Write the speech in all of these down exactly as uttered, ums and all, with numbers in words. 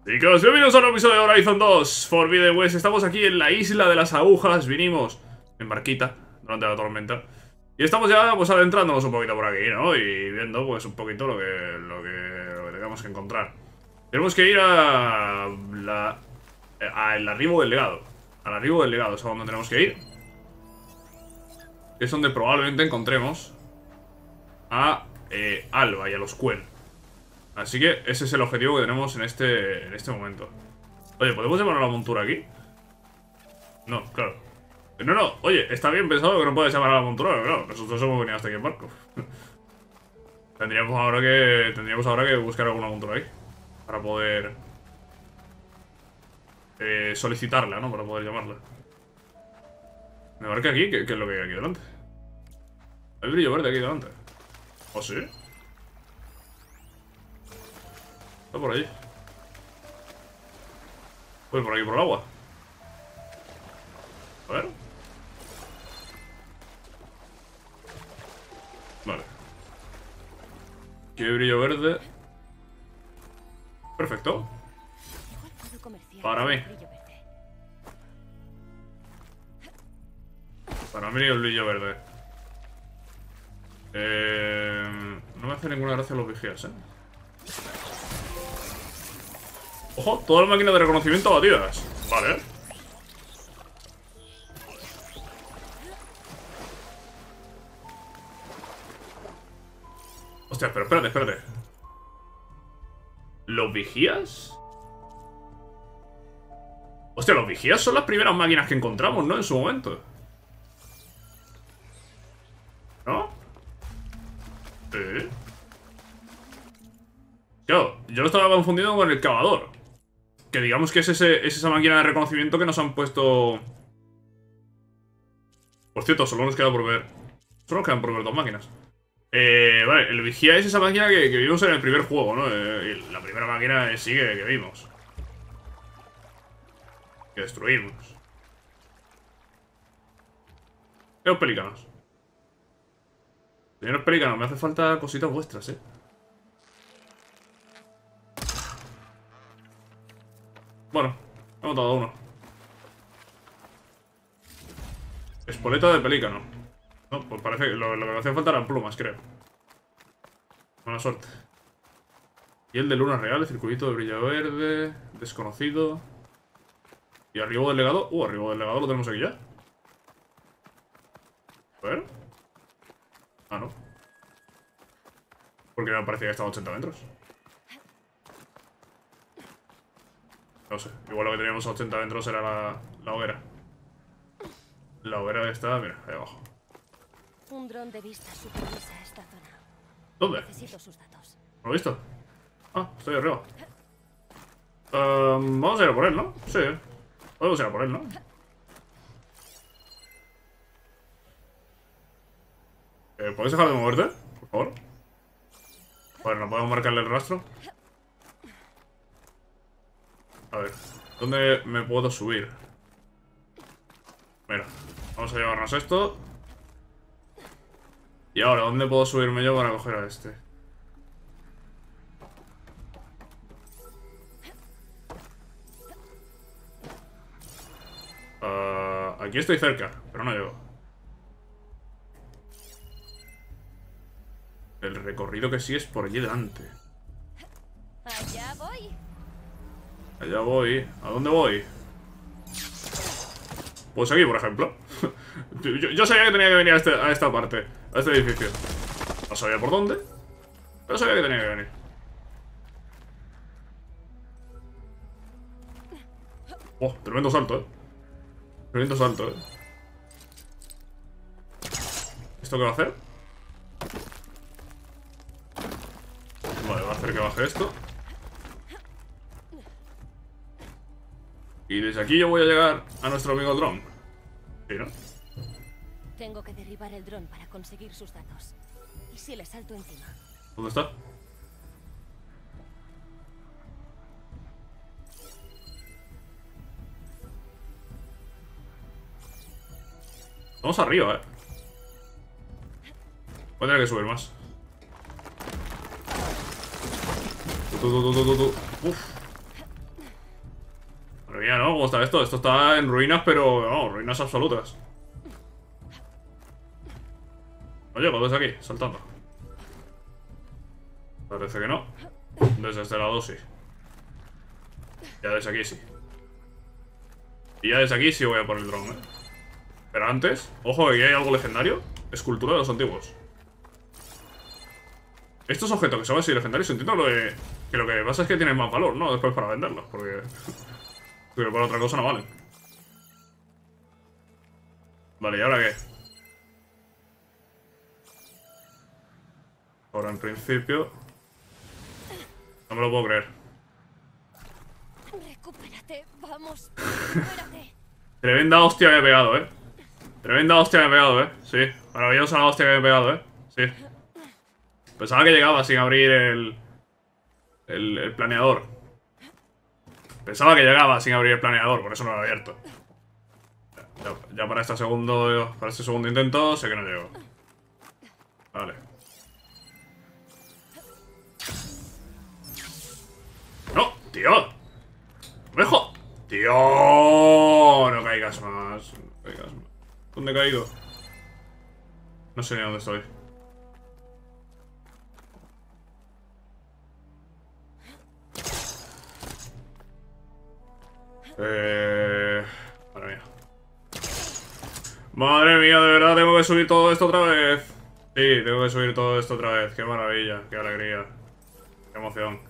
Chicos, bienvenidos a un episodio de Horizon dos Forbidden West. Estamos aquí en la isla de las agujas. Vinimos en barquita durante la tormenta y estamos ya pues adentrándonos un poquito por aquí, ¿no? Y viendo pues un poquito lo que, lo que, lo que tengamos que encontrar. Tenemos que ir a la, al arribo del legado. Al arribo del legado es a donde tenemos que ir. Es donde probablemente encontremos a eh, Alba y a los Quen. Así que ese es el objetivo que tenemos en este, en este momento. Oye, ¿podemos llamar a la montura aquí? No, claro. No, no, oye, está bien pensado que no puedes llamar a la montura, pero claro, nosotros hemos venido hasta aquí en barco. Tendríamos ahora que tendríamos ahora que buscar alguna montura ahí para poder eh, solicitarla, ¿no? Para poder llamarla. Me marca aquí, ¿qué, qué es lo que hay aquí delante? Hay brillo verde aquí delante. ¿Oh, sí? Está por allí. Voy por aquí por el agua. A ver. Vale. Aquí hay brillo verde. Perfecto. Para mí. Para mí el brillo verde. Eh, no me hace ninguna gracia los vigías, eh. Ojo, todas las máquinas de reconocimiento abatidas. Vale. Hostia, pero espérate, espérate. ¿Los vigías? Hostia, los vigías son las primeras máquinas que encontramos, ¿no? En su momento. ¿No? Sí. Claro, yo lo estaba confundiendo con el cavador. Que digamos que es, ese, es esa máquina de reconocimiento que nos han puesto. Por cierto, solo nos queda por ver. Solo nos quedan por ver dos máquinas. Eh, vale, el vigía es esa máquina que, que vimos en el primer juego, ¿no? Eh, la primera máquina sí que, que vimos. Que destruimos. Los pelícanos. Señores pelícanos, me hace falta cositas vuestras, eh. Bueno, he matado a uno. Espoleta de pelícano. No, pues parece que lo, lo que me hacía falta eran plumas, creo. Buena suerte. Y el de luna real, el circulito de brillo verde. Desconocido. Y arriba del legado. Uh, arriba del legado lo tenemos aquí ya. A ver. Ah, no. Porque me parecía que estaba a ochenta metros. No sé, igual lo que teníamos a ochenta metros era la, la hoguera. La hoguera está, mira, ahí abajo. Un dron de vista supervisa esta zona. ¿Dónde? Necesito sus datos. ¿Lo he visto? Ah, estoy arriba. Um, vamos a ir a por él, ¿no? Sí. Podemos ir a por él, ¿no? Eh, ¿Puedes dejar de moverte? Por favor. Bueno, ¿no podemos marcarle el rastro? A ver, ¿dónde me puedo subir? Mira, vamos a llevarnos esto. Y ahora, ¿dónde puedo subirme yo para coger a este? Uh, aquí estoy cerca, pero no llego. El recorrido que sí es por allí delante. Allá voy. Allá voy. ¿A dónde voy? Pues aquí, por ejemplo. yo, yo sabía que tenía que venir a, este, a esta parte, a este edificio. No sabía por dónde, pero sabía que tenía que venir. Oh, tremendo salto, eh. Tremendo salto, eh. ¿Esto qué va a hacer? Vale, va a hacer que baje esto. Y desde aquí yo voy a llegar a nuestro amigo dron. ¿Sí, no? Tengo que derribar el dron para conseguir sus datos. ¿Y si le salto encima? ¿Dónde está? Vamos arriba, eh. Voy a tener que subir más. Tú, tú, tú, tú, tú, tú. Uf. mía, ¿no? ¿Cómo está esto? Esto está en ruinas, pero... No, ruinas absolutas. No llego desde aquí, saltando. Parece que no. Desde este lado sí. Ya desde aquí sí. Y ya desde aquí sí voy a por el dron, ¿eh? Pero antes, ojo, que aquí hay algo legendario. Escultura de los antiguos. Estos objetos que son así legendarios, entiendo lo de, que lo que pasa es que tienen más valor, ¿no? Después para venderlos, porque... Pero para otra cosa no valen. Vale, ¿y ahora qué? Ahora en principio... No me lo puedo creer. Recupérate, vamos, recupérate. Tremenda hostia que he pegado, ¿eh? Tremenda hostia que he pegado, ¿eh? Sí, maravillosa la hostia que he pegado, ¿eh? Sí. Pensaba que llegaba sin abrir el... El, el planeador. Pensaba que llegaba sin abrir el planeador, por eso no lo he abierto. Ya, ya para este segundo... Para este segundo intento sé que no llego. Vale. ¡No! ¡Tío! ¡Mejo! ¡Tío! No caigas más. No caigas más. ¿Dónde he caído? No sé ni dónde estoy. Eh... Madre mía. Madre mía, de verdad tengo que subir todo esto otra vez. Sí, tengo que subir todo esto otra vez. Qué maravilla, qué alegría. Qué emoción.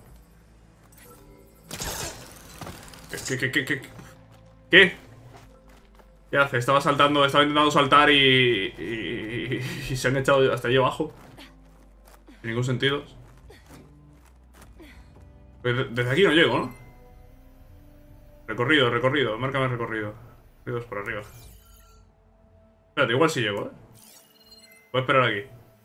¿Qué, qué, qué, qué, qué? ¿Qué? ¿Qué hace? Estaba saltando, estaba intentando saltar y, y, y, y se han echado hasta allí abajo. Sin ningún sentido. Pues desde aquí no llego, ¿no? Recorrido, recorrido, márcame el recorrido. Recorridos por arriba. Espérate, igual sí llego, ¿eh? Voy a esperar aquí.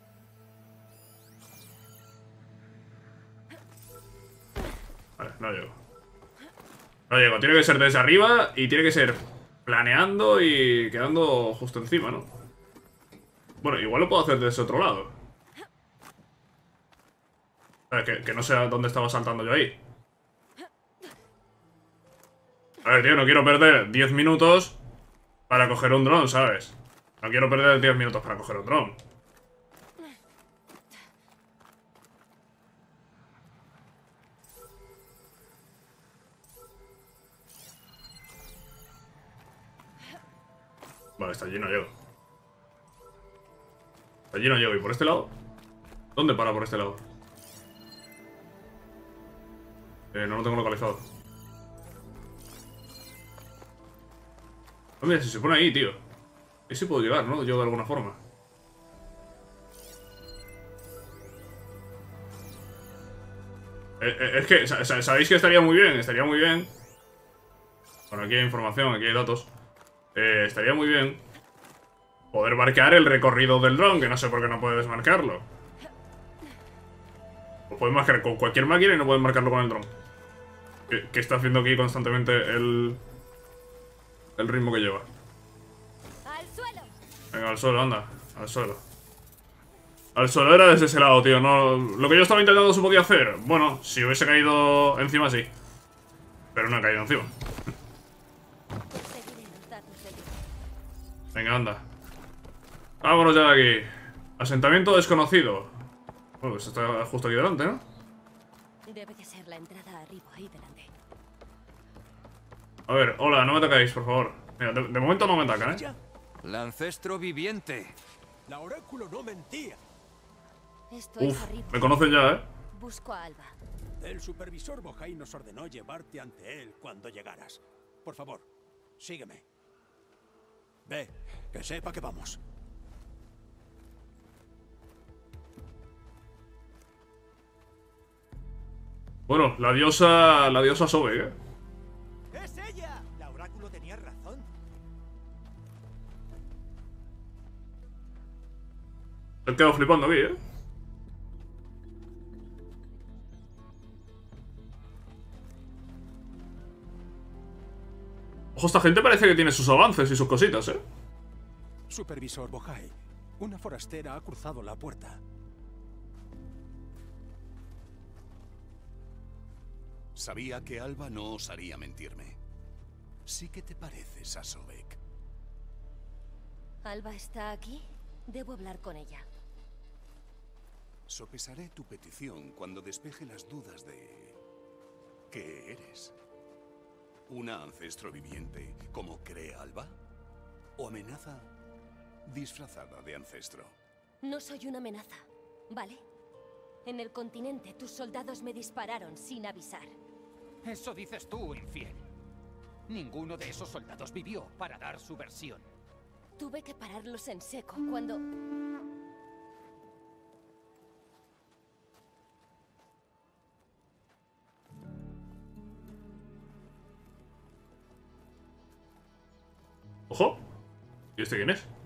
Vale, no llego. No llego, tiene que ser desde arriba y tiene que ser planeando y quedando justo encima, ¿no? Bueno, igual lo puedo hacer desde otro lado. A ver, que, que no sé dónde estaba saltando yo ahí. A ver, tío, no quiero perder diez minutos para coger un dron, ¿sabes? No quiero perder diez minutos para coger un dron. Vale, está allí no llego. Hasta allí no llego. ¿Y por este lado? ¿Dónde para por este lado? Eh, no lo tengo localizado. Ah, mira, si se pone ahí, tío. Ahí sí puedo llegar, ¿no? Yo de alguna forma. Eh, eh, es que, ¿sabéis que estaría muy bien? Estaría muy bien. Bueno, aquí hay información, aquí hay datos. Eh, estaría muy bien poder marcar el recorrido del dron, que no sé por qué no puedes marcarlo. Lo puedes marcar con cualquier máquina y no puedes marcarlo con el dron. Que, que está haciendo aquí constantemente el... El ritmo que lleva. ¡Al suelo! Venga, al suelo, anda. Al suelo. Al suelo era desde ese lado, tío. No, lo que yo estaba intentando se podía hacer. Bueno, si hubiese caído encima, sí. Pero no he caído encima. Venga, anda. Vámonos ya de aquí. Asentamiento desconocido. Bueno, pues está justo aquí delante, ¿no? Debe de ser la entrada arriba, ahí delante. A ver, hola, no me atacáis, por favor. Mira, de, de momento no me atacan, ¿eh? El ancestro viviente. La oráculo no mentía. Esto es Uf, arriba. me conocen ya, ¿eh? Busco a Alba. El supervisor Bohai nos ordenó llevarte ante él cuando llegaras. Por favor, sígueme. Ve, que sepa que vamos. Bueno, la diosa... La diosa Sobe, ¿eh? ¡Es ella! La oráculo tenía razón. Se he quedado flipando aquí, ¿eh? Ojo, esta gente parece que tiene sus avances y sus cositas, ¿eh? Supervisor Bohai, una forastera ha cruzado la puerta. Sabía que Alba no osaría mentirme. sí que te pareces a Sobek. ¿Alba está aquí? Debo hablar con ella. Sopesaré tu petición cuando despeje las dudas de... ¿qué eres? ¿Una ancestro viviente como cree Alba? ¿O amenaza disfrazada de ancestro? No soy una amenaza, ¿vale? En el continente tus soldados me dispararon sin avisar. Eso dices tú, infiel. Ninguno de esos soldados vivió para dar su versión. Tuve que pararlos en seco cuando... ¡Ojo! ¿Y este quién es?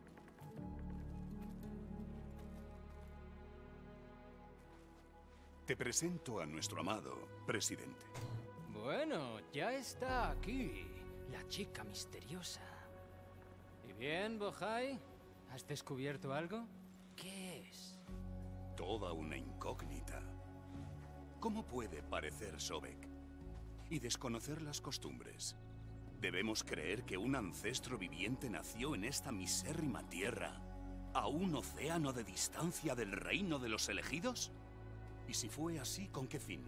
Te presento a nuestro amado presidente. Bueno, ya está aquí, la chica misteriosa. ¿Y bien, Bohai? ¿Has descubierto algo? ¿Qué es? Toda una incógnita. ¿Cómo puede parecer Sobek y desconocer las costumbres? ¿Debemos creer que un ancestro viviente nació en esta misérrima tierra, a un océano de distancia del reino de los elegidos? Y si fue así, ¿con qué fin?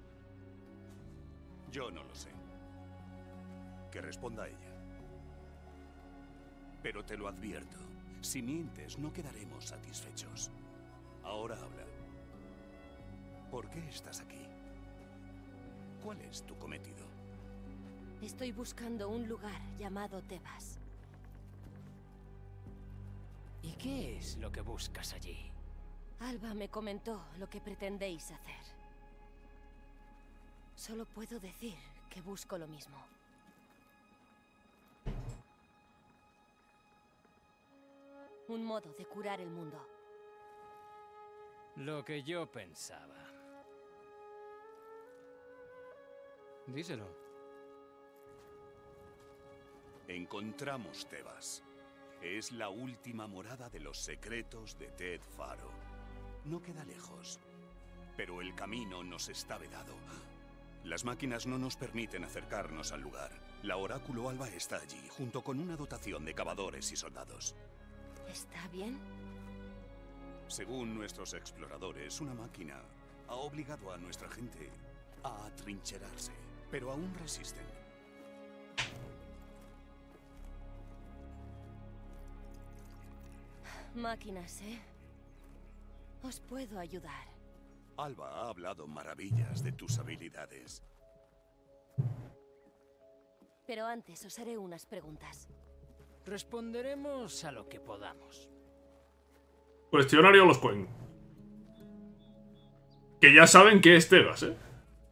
Yo no lo sé. Que responda ella. Pero te lo advierto, si mientes no quedaremos satisfechos. Ahora habla. ¿Por qué estás aquí? ¿Cuál es tu cometido? Estoy buscando un lugar llamado Tebas. ¿Y qué es lo que buscas allí? Alba me comentó lo que pretendéis hacer. Solo puedo decir que busco lo mismo. Un modo de curar el mundo. Lo que yo pensaba. Díselo. Encontramos Tebas. Es la última morada de los secretos de Ted Faro. No queda lejos, pero el camino nos está vedado. Las máquinas no nos permiten acercarnos al lugar. La Oráculo Alba está allí, junto con una dotación de cavadores y soldados. ¿Está bien? Según nuestros exploradores, una máquina ha obligado a nuestra gente a atrincherarse, pero aún resisten. Máquinas, ¿eh? Os puedo ayudar. Alba ha hablado maravillas de tus habilidades. Pero antes os haré unas preguntas. Responderemos a lo que podamos. Cuestionario a los Quen. Que ya saben que es Tebas, ¿eh?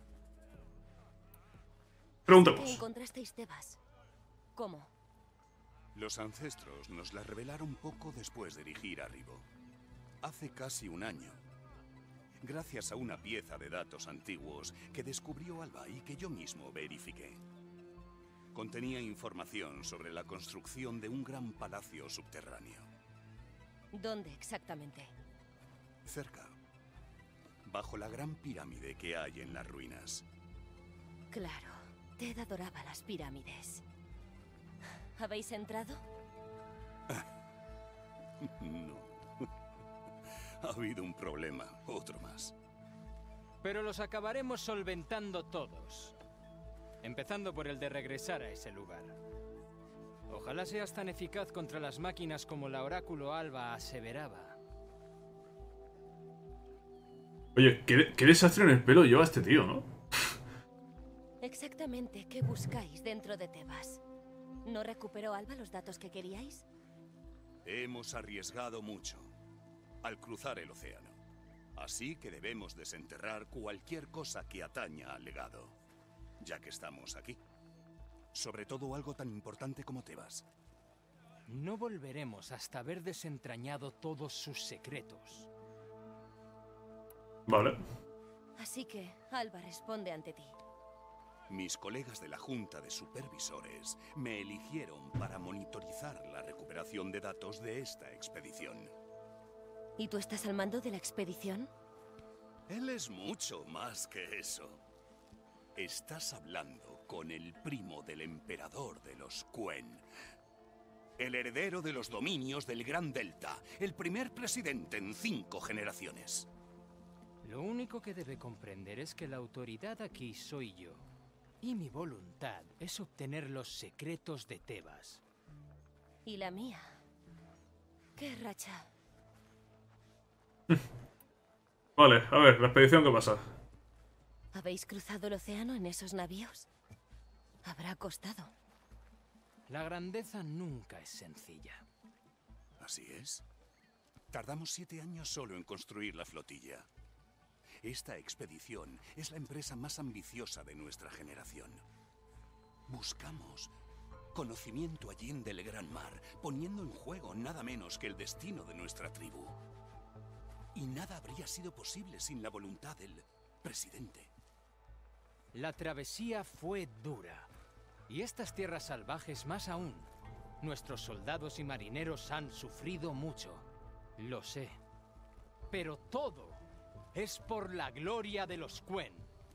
¿Qué Preguntemos. encontrasteis Tebas? ¿Cómo? Los ancestros nos la revelaron poco después de erigir Arribo. Hace casi un año. Gracias a una pieza de datos antiguos que descubrió Alba y que yo mismo verifiqué. Contenía información sobre la construcción de un gran palacio subterráneo. ¿Dónde exactamente? Cerca. Bajo la gran pirámide que hay en las ruinas. Claro, Ted adoraba las pirámides. ¿Habéis entrado? No. Ha habido un problema, otro más. Pero los acabaremos solventando todos. Empezando por el de regresar a ese lugar. Ojalá seas tan eficaz contra las máquinas como la Oráculo Alba aseveraba. Oye, qué, qué desastre en el pelo lleva este tío, ¿no? Exactamente, ¿qué buscáis dentro de Tebas? ¿No recuperó Alba los datos que queríais? Hemos arriesgado mucho al cruzar el océano. Así que debemos desenterrar cualquier cosa que ataña al legado, ya que estamos aquí. Sobre todo algo tan importante como Tebas. No volveremos hasta haber desentrañado todos sus secretos. Vale. Así que Alba responde ante ti. Mis colegas de la Junta de Supervisores me eligieron para monitorizar la recuperación de datos de esta expedición. ¿Y tú estás al mando de la expedición? Él es mucho más que eso. Estás hablando con el primo del emperador de los Quen. El heredero de los dominios del Gran Delta. El primer presidente en cinco generaciones. Lo único que debe comprender es que la autoridad aquí soy yo. Y mi voluntad es obtener los secretos de Tebas. Y la mía. ¿Qué racha? Vale, a ver, la expedición, ¿qué pasa? ¿Habéis cruzado el océano en esos navíos? Habrá costado. La grandeza nunca es sencilla. Así es. Tardamos siete años solo en construir la flotilla. Esta expedición es la empresa más ambiciosa de nuestra generación. Buscamos conocimiento allende el gran mar, poniendo en juego nada menos que el destino de nuestra tribu. Y nada habría sido posible sin la voluntad del presidente. La travesía fue dura. Y estas tierras salvajes más aún. Nuestros soldados y marineros han sufrido mucho. Lo sé. Pero todo es por la gloria de los Quen.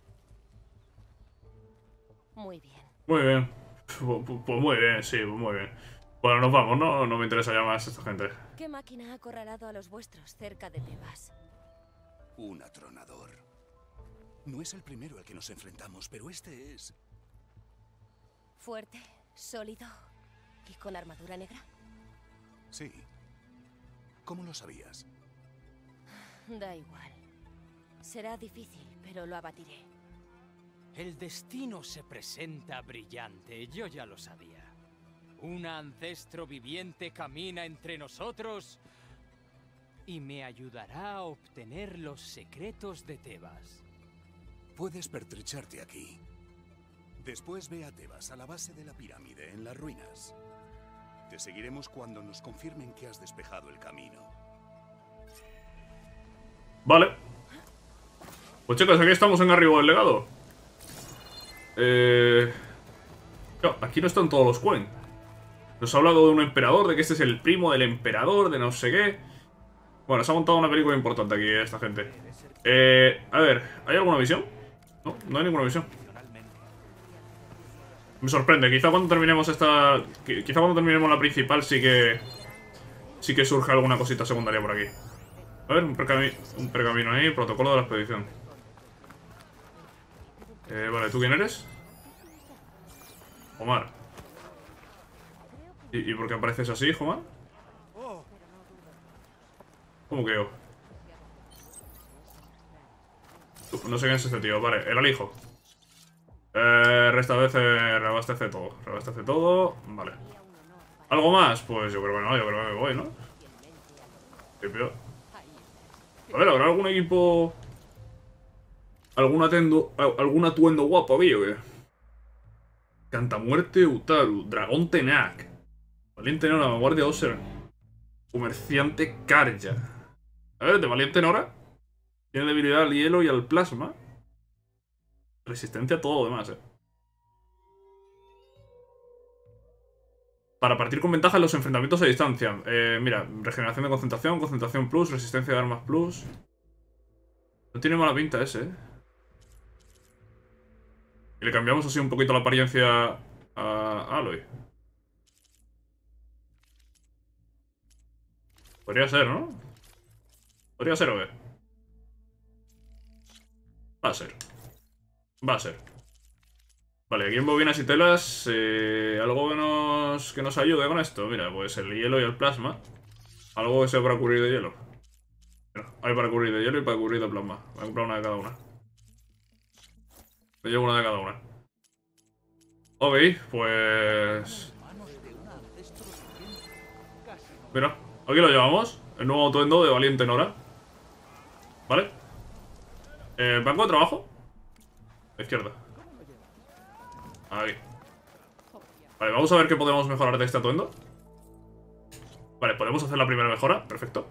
Muy bien. Muy bien. Pues muy bien, sí, pues muy bien. Bueno, nos vamos, ¿no? No me interesa ya más esta gente. ¿Qué máquina ha acorralado a los vuestros cerca de Tebas? Un atronador. No es el primero al que nos enfrentamos, pero este es... ¿Fuerte, sólido y con armadura negra? Sí. ¿Cómo lo sabías? Da igual. Será difícil, pero lo abatiré. El destino se presenta brillante, yo ya lo sabía. Un ancestro viviente camina entre nosotros y me ayudará a obtener los secretos de Tebas. Puedes pertrecharte aquí. Después ve a Tebas, a la base de la pirámide, en las ruinas. Te seguiremos cuando nos confirmen que has despejado el camino. Vale. Pues chicos, aquí estamos en Arribo del Legado. Eh... Claro, aquí no están todos los Quen. Nos ha hablado de un emperador, de que este es el primo del emperador, de no sé qué. Bueno, se ha montado una película importante aquí, esta gente. Eh... A ver, ¿hay alguna visión? No, no hay ninguna visión. Me sorprende, quizá cuando terminemos esta... Quizá cuando terminemos la principal sí que... Sí que surge alguna cosita secundaria por aquí. A ver, un, percami un pergamino ahí, protocolo de la expedición. Eh, vale, ¿tú quién eres? Omar. ¿Y, ¿Y por qué apareces así, Omar? ¿Cómo que yo? Uf, no sé quién es este tío, vale, el alijo. Eh, restablece, reabastece todo. Reabastece todo. Vale. ¿Algo más? Pues yo creo que no, yo creo que me voy, ¿no? Qué peor. A ver, ¿habrá algún equipo? ¿Algún atendo, algún atuendo guapo aquí o qué? Cantamuerte Utaru. Dragón Tenak. Valiente Nora, Vanguardia Oser. Comerciante Karja. A ver, de Valiente Nora. Tiene debilidad al hielo y al plasma. Resistencia a todo lo demás, eh. Para partir con ventaja en los enfrentamientos a distancia. Eh, mira, regeneración de concentración, concentración plus, resistencia de armas plus. No tiene mala pinta ese, eh. Y le cambiamos así un poquito la apariencia a Aloy. Podría ser, ¿no? Podría ser o qué. Va a ser. Va a ser. Vale, aquí en bobinas y telas, eh, algo que nos, que nos ayude con esto. Mira, pues el hielo y el plasma. Algo que sea para cubrir de hielo. Mira, hay para cubrir de hielo y para cubrir de plasma. Voy a comprar una de cada una. Me llevo una de cada una. Ok, pues... Mira, aquí lo llevamos. El nuevo atuendo de Valiente Nora. ¿Vale? Eh, ¿banco de trabajo? A la izquierda. Ahí. Vale, vamos a ver qué podemos mejorar de este atuendo. Vale, podemos hacer la primera mejora. Perfecto.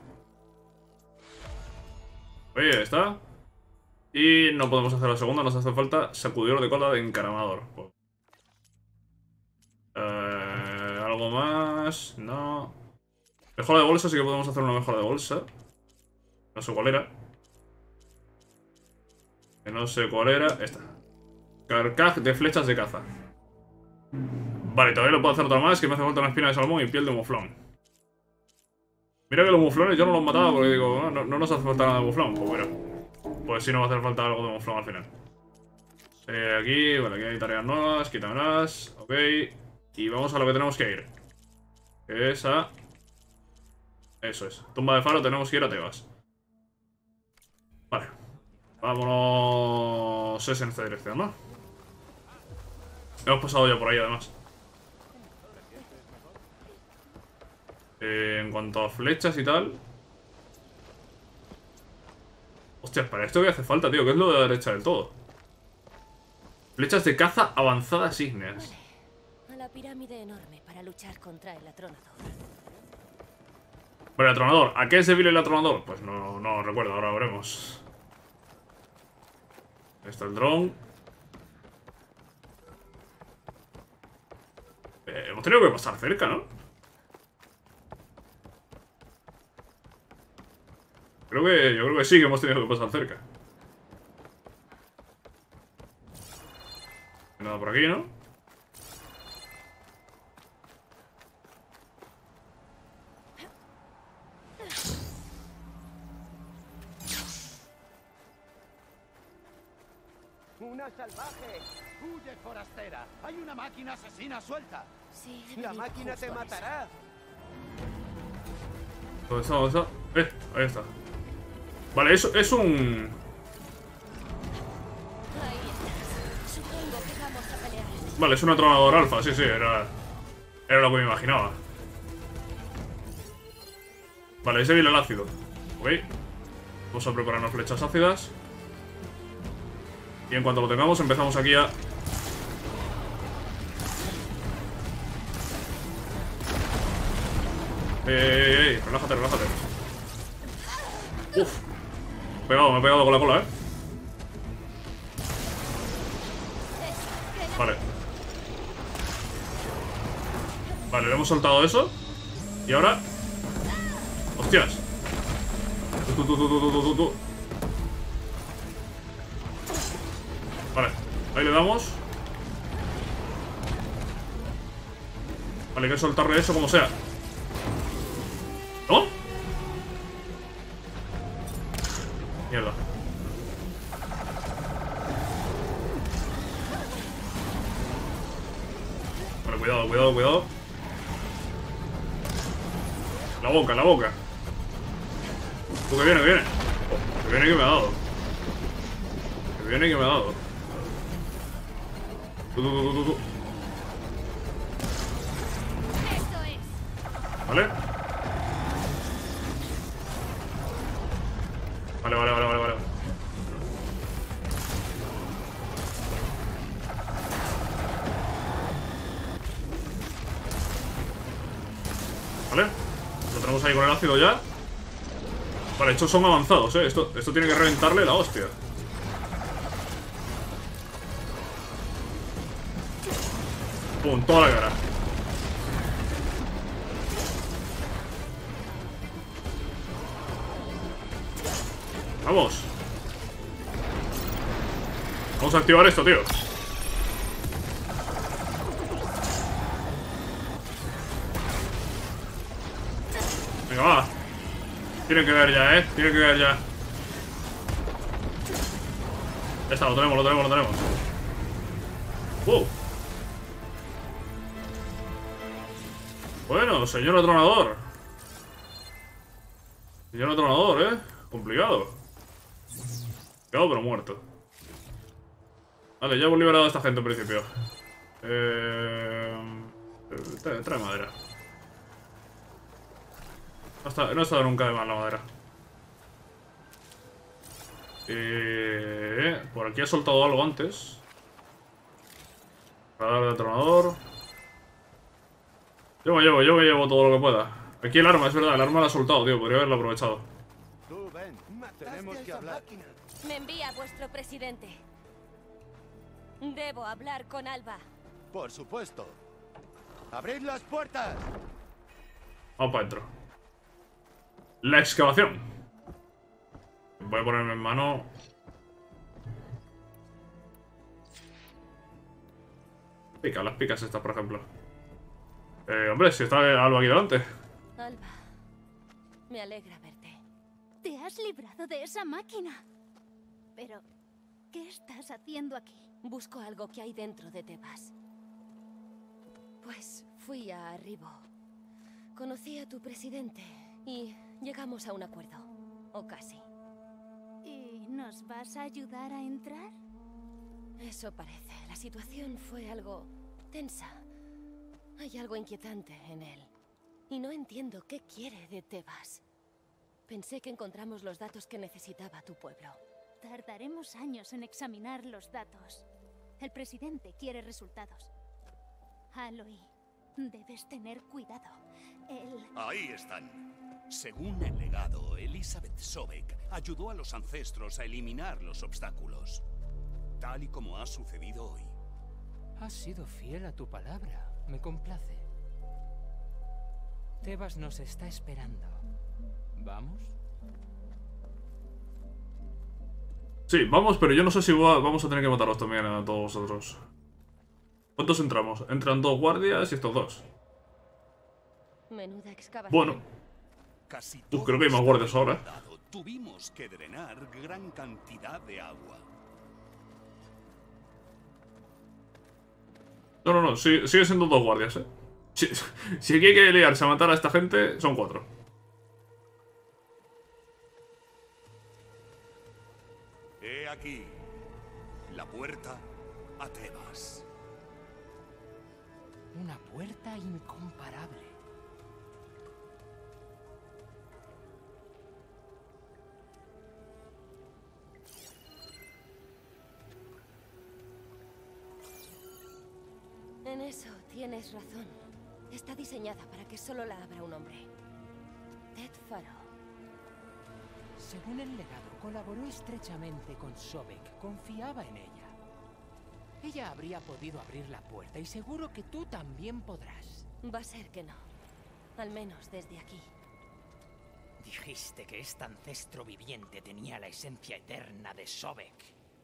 Oye, ahí está. Y no podemos hacer la segunda. Nos hace falta sacudidor de cola de encaramador. Eh, ¿Algo más? No. Mejora de bolsa, sí que podemos hacer una mejora de bolsa. No sé cuál era. Que no sé cuál era. Esta. Carcaj de flechas de caza. Vale, todavía lo puedo hacer otra más, que me hace falta una espina de salmón y piel de muflón. Mira que los muflones yo no los mataba porque digo, no, no nos hace falta nada de muflón. Pues bueno, pues sí nos va a hacer falta algo de muflón al final. Eh, aquí, vale, aquí hay tareas nuevas, quítamelas, ok. Y vamos a lo que tenemos que ir. Que es a... Eso es, tumba de Faro, tenemos que ir a Tebas. Vale. Vámonos... Es en esta dirección, ¿no? Hemos pasado ya por ahí, además. Eh, en cuanto a flechas y tal... Hostias, para esto que hace falta, tío, que es lo de la derecha del todo. Flechas de caza avanzadas ígneas. Vale. A la pirámide enorme para luchar contra el atronador. Pero el atronador, ¿a qué es débil el atronador? Pues no, no recuerdo, ahora veremos. Ahí está el dron. Eh, hemos tenido que pasar cerca, ¿no? Creo que, yo creo que sí que hemos tenido que pasar cerca. No hay nada por aquí, ¿no? ¡Una salvaje! ¡Huye, forastera! ¡Hay una máquina asesina suelta! Sí, he ¡La venido máquina justo te a matará! ¿Dónde está? ¿Dónde está? Eh, ahí está. Vale, eso es un... Ahí estás. Supongo que vamos a pelear. Vale, es un atronador alfa, sí, sí, era... Era lo que me imaginaba. Vale, es débil el ácido. Ok. Vamos a prepararnos flechas ácidas. Y en cuanto lo tengamos, empezamos aquí a... ¡Ey, ey, ey! Relájate, relájate. Uf. Me he pegado, me he pegado con la cola, ¿eh? Vale. Vale, le hemos soltado eso. Y ahora... ¡Hostias! Tú, tú, tú, tú, tú, tú, tú, tú. Vale, ahí le damos. Vale, hay que soltarle eso como sea. ¿No? Mierda. Vale, cuidado, cuidado, cuidado. La boca, la boca. Tú, que viene, que viene. Oh, que viene que me ha dado. Que viene que me ha dado. Tú, tú, tú, tú, tú. Eso es. ¿Vale? Vale, vale, vale, vale, vale. Vale. Lo tenemos ahí con el ácido ya. Vale, estos son avanzados, eh. Esto, esto tiene que reventarle la hostia. Pum, toda la cara. Vamos. Vamos a activar esto, tío. Venga, va. Tiene que ver ya, eh. Tiene que ver ya. Ya está, lo tenemos, lo tenemos, lo tenemos. Uh. Bueno, señor atronador. Señor atronador, eh. Complicado. Complicado, pero muerto. Vale, ya hemos liberado a esta gente en principio. Eh... Trae, trae madera. No ha, estado, no ha estado nunca de mal la madera. Eh... Por aquí ha soltado algo antes. Radar de atronador. Yo me llevo, yo me llevo todo lo que pueda. Aquí el arma, es verdad, el arma la ha soltado, tío. Podría haberlo aprovechado. Tú, ven. Tenemos que hablar. Me envía vuestro presidente. Debo hablar con Alba. Por supuesto. ¡Abrid las puertas! Vamos para adentro. La excavación. Voy a ponerme en mano. Pica, las picas estas, por ejemplo. Eh, hombre, si está Alba aquí delante. Alba, me alegra verte. Te has librado de esa máquina. Pero, ¿qué estás haciendo aquí? Busco algo que hay dentro de Tebas. Pues fui a Arribo. Conocí a tu presidente y llegamos a un acuerdo. O casi. ¿Y nos vas a ayudar a entrar? Eso parece. La situación fue algo tensa. Hay algo inquietante en él. Y no entiendo qué quiere de Tebas. Pensé que encontramos los datos que necesitaba tu pueblo. Tardaremos años en examinar los datos. El presidente quiere resultados. Aloy, debes tener cuidado. Él... Ahí están. Según el legado, Elizabeth Sobek ayudó a los ancestros a eliminar los obstáculos. Tal y como ha sucedido hoy. Has sido fiel a tu palabra. Me complace. Tebas nos está esperando. ¿Vamos? Sí, vamos, pero yo no sé si va- vamos a tener que matarlos también a todos vosotros. ¿Cuántos entramos? Entran dos guardias y estos dos. Menuda excavación. Bueno, Casi Uh, todo creo que hay más guardias estaba ahora. inundado. Tuvimos que drenar gran cantidad de agua. no, no, no, sí- sigue siendo dos guardias, eh. Si, si aquí hay que liarse a matar a esta gente, son cuatro. He aquí la puerta a Tebas. Una puerta incomparable. En eso tienes razón. Está diseñada para que solo la abra un hombre. Ted Faro. Según el legado, colaboró estrechamente con Sobek. Confiaba en ella. Ella habría podido abrir la puerta y seguro que tú también podrás. Va a ser que no. Al menos desde aquí. Dijiste que este ancestro viviente tenía la esencia eterna de Sobek.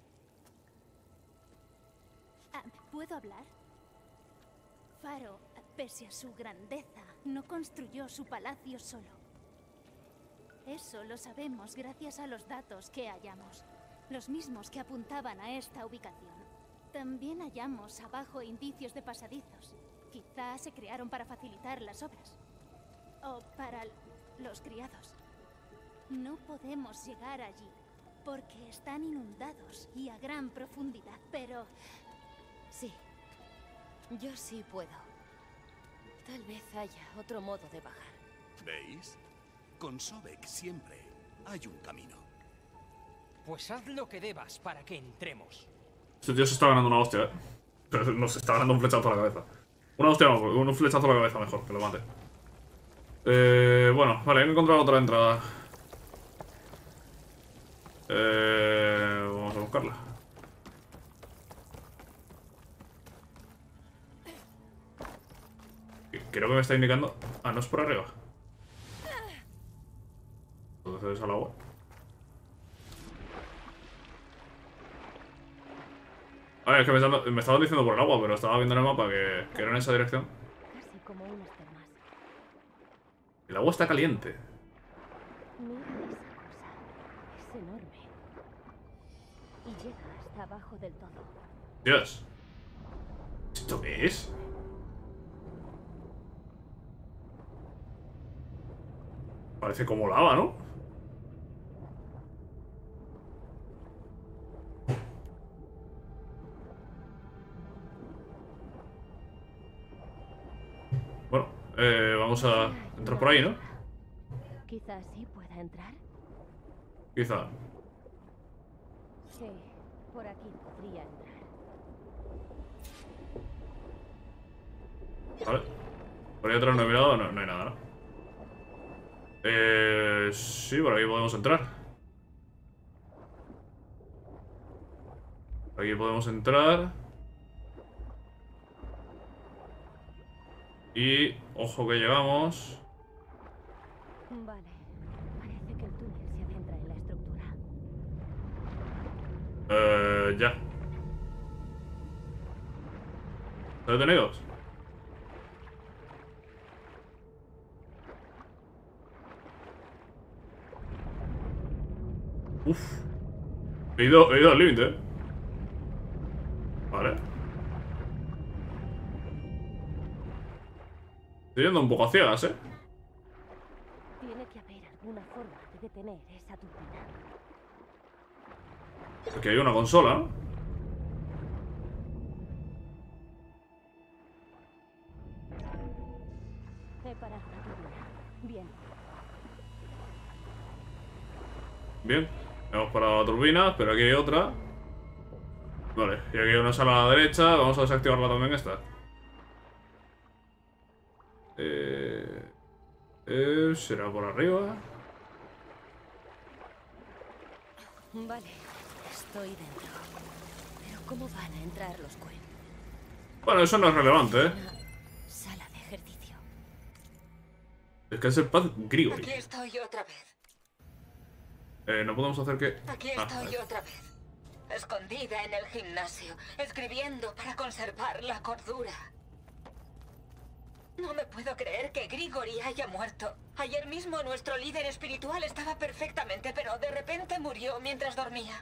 Ah, ¿puedo hablar? Faro, pese a su grandeza, no construyó su palacio solo. Eso lo sabemos gracias a los datos que hallamos. Los mismos que apuntaban a esta ubicación. También hallamos abajo indicios de pasadizos. Quizá se crearon para facilitar las obras. O para l- los criados. No podemos llegar allí porque están inundados y a gran profundidad. Pero Sí. Yo sí puedo. Tal vez haya otro modo de bajar. ¿Veis? Con Sobek siempre hay un camino. Pues haz lo que debas para que entremos. Este tío se está ganando una hostia, eh. Pero no, se está ganando un flechazo a la cabeza. Una hostia no, un flechazo a la cabeza mejor, que lo mate. Eh, bueno, vale, he encontrado otra entrada. Eh, vamos a buscarla. Creo que me está indicando... Ah, no es por arriba. Entonces es al agua. A ver, es que me, están- me estaban diciendo por el agua, pero estaba viendo en el mapa que, que era en esa dirección. Casi como unas termas. El agua está caliente. Mira esa cosa. Es enorme. Y llega hasta abajo del todo. Dios. ¿Esto qué es? Parece como lava, ¿no? Bueno, eh, vamos a entrar por ahí, ¿no? Quizás sí pueda entrar. Quizá. Sí, por aquí podría entrar. Vale. Por ahí atrás no he mirado, no, no hay nada, ¿no? Eh, sí, por aquí podemos entrar. Por aquí podemos entrar. Y ojo que llegamos. Vale. Parece que el túnel se adentra en la estructura. Eh, ya. ¿Están detenidos? Uf. He ido, he ido al límite, ¿eh? Vale. Estoy yendo un poco a ciegas, ¿eh? Tiene que haber alguna forma de detener esa turbina. Aquí hay una consola, ¿no? He parado la turbina. Bien. Bien. Hemos parado la turbina, pero aquí hay otra. Vale, y aquí hay una sala a la derecha. Vamos a desactivarla también esta. Eh, eh, ¿será por arriba? Vale, estoy dentro. Pero ¿cómo van a entrar los Quen? Bueno, eso no es relevante, ¿eh? Una sala de ejercicio. Es que es el Paz Grigori. Aquí estoy otra vez. Eh, no podemos hacer que... Aquí Ah, estoy vale. otra vez. Escondida en el gimnasio, escribiendo para conservar la cordura. No me puedo creer que Grigori haya muerto. Ayer mismo nuestro líder espiritual estaba perfectamente, pero de repente murió mientras dormía.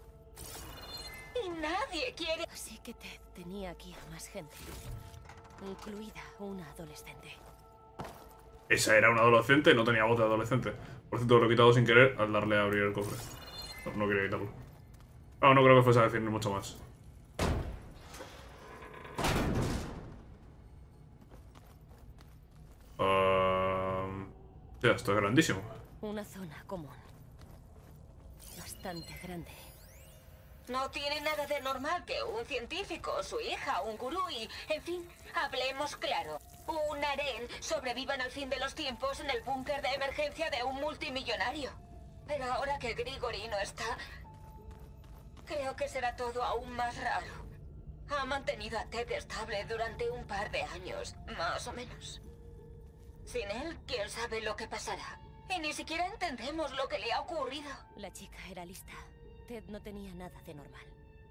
Y nadie quiere... Así que Ted tenía aquí a más gente. Incluida una adolescente. Esa era una adolescente, no tenía voz de adolescente. Por cierto, lo he quitado sin querer al darle a abrir el cofre. No, no quería quitarlo. No, no creo que fuese a decir ni mucho más. Uh... Ya, esto es grandísimo. Una zona común. Bastante grande. No tiene nada de normal que un científico, su hija, un gurú y, en fin, hablemos claro. Un harén sobrevivan al fin de los tiempos en el búnker de emergencia de un multimillonario. Pero ahora que Grigori no está, creo que será todo aún más raro. Ha mantenido a Ted estable durante un par de años, más o menos. Sin él, quién sabe lo que pasará. Y ni siquiera entendemos lo que le ha ocurrido. La chica era lista. Ted no tenía nada de normal.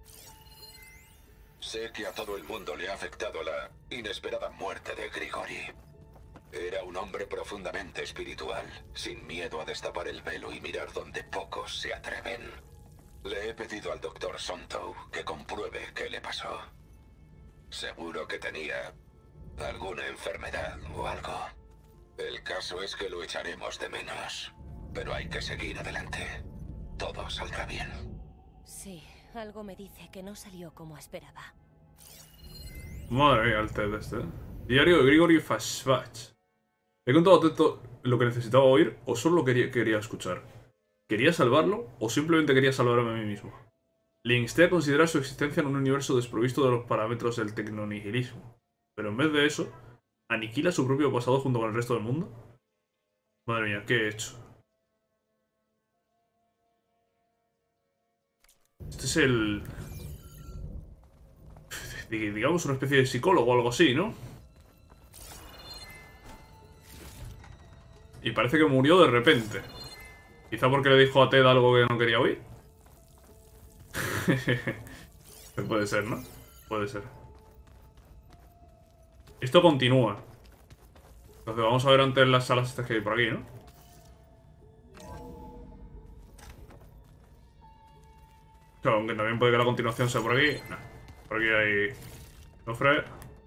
Sé que a todo el mundo le ha afectado la inesperada muerte de Grigori. Era un hombre profundamente espiritual, sin miedo a destapar el velo y mirar donde pocos se atreven. Le he pedido al doctor Sontou que compruebe qué le pasó. Seguro que tenía alguna enfermedad o algo. El caso es que lo echaremos de menos. Pero hay que seguir adelante. Todo saldrá bien. Sí, algo me dice que no salió como esperaba. Madre mía, el Ted este. Diario de Grigori Fashbach. He contado a Ted todo lo que necesitaba oír o solo lo quería, quería escuchar. ¿Quería salvarlo o simplemente quería salvarme a mí mismo? Le insté a considerar su existencia en un universo desprovisto de los parámetros del tecnonihilismo. Pero en vez de eso, ¿aniquila su propio pasado junto con el resto del mundo? Madre mía, ¿qué he hecho? Este es el... digamos una especie de psicólogo o algo así, ¿no? Y parece que murió de repente. Quizá porque le dijo a Ted algo que no quería oír. Puede ser, ¿no? Puede ser. Esto continúa. Entonces vamos a ver antes las salas estas que hay por aquí, ¿no? Claro, aunque también puede que la continuación sea por aquí. No. Por aquí hay... cofre.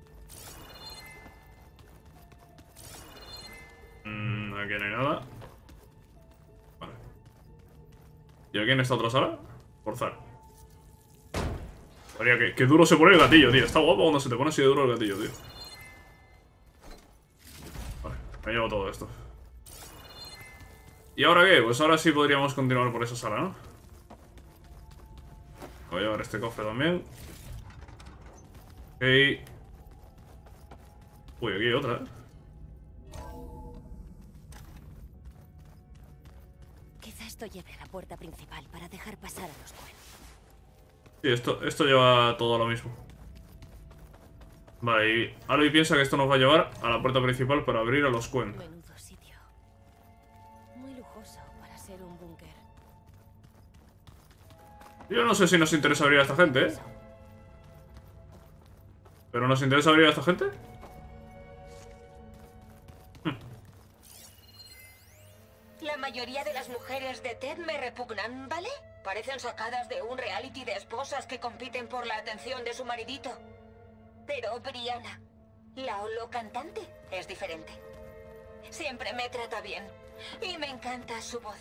Mm, aquí no hay nada. Vale. ¿Y aquí en esta otra sala? Forzar. María, qué, qué duro se pone el gatillo, tío. Está guapo cuando se te pone así de duro el gatillo, tío. Vale, me llevo todo esto. ¿Y ahora qué? Pues ahora sí podríamos continuar por esa sala, ¿no? Voy a llevar este cofre también. Ok. Uy, aquí hay otra, ¿eh? Quizá esto lleve a la puerta principal para dejar pasar a los Quen. Sí, esto, esto lleva todo a lo mismo. Vale, y Aloy piensa que esto nos va a llevar a la puerta principal para abrir a los Quen. Menudo sitio. Muy lujoso para ser un búnker. Yo no sé si nos interesa abrir a esta gente, ¿eh? ¿Pero nos interesa abrir a esta gente? La mayoría de las mujeres de Ted me repugnan, ¿vale? Parecen sacadas de un reality de esposas que compiten por la atención de su maridito. Pero Brianna, la holo cantante, es diferente. Siempre me trata bien. Y me encanta su voz.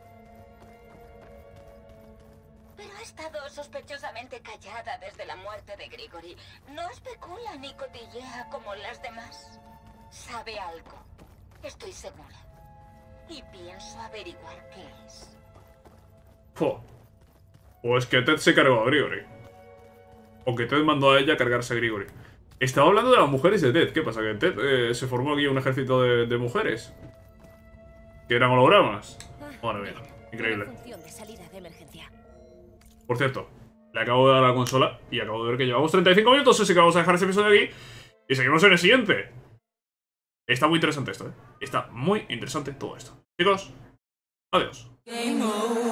Pero ha estado sospechosamente callada desde la muerte de Grigori. No especula ni cotillea como las demás. Sabe algo. Estoy segura. Y pienso averiguar qué es. Fua. O es que Ted se cargó a Grigori. O que Ted mandó a ella a cargarse a Grigori. Estaba hablando de las mujeres de Ted. ¿Qué pasa? ¿Que Ted eh, se formó aquí un ejército de, de mujeres? ¿Que eran hologramas? Madre mía, increíble. Función de salida de emergencia. Por cierto, le acabo de dar a la consola y acabo de ver que llevamos treinta y cinco minutos, así que vamos a dejar este episodio aquí y seguimos en el siguiente. Está muy interesante esto, ¿eh? Está muy interesante todo esto. Chicos, adiós.